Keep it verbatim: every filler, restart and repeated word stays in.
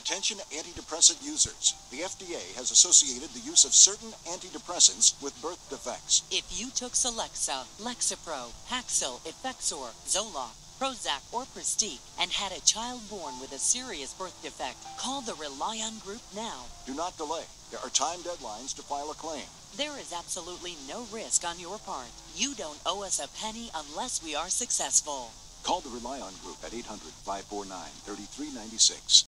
Attention antidepressant users. The F D A has associated the use of certain antidepressants with birth defects. If you took Celexa, Lexapro, Paxil, Effexor, Zoloft, Prozac, or Prestige and had a child born with a serious birth defect, call the Relion Group now. Do not delay. There are time deadlines to file a claim. There is absolutely no risk on your part. You don't owe us a penny unless we are successful. Call the Relion Group at eight hundred, five four nine, three three nine six.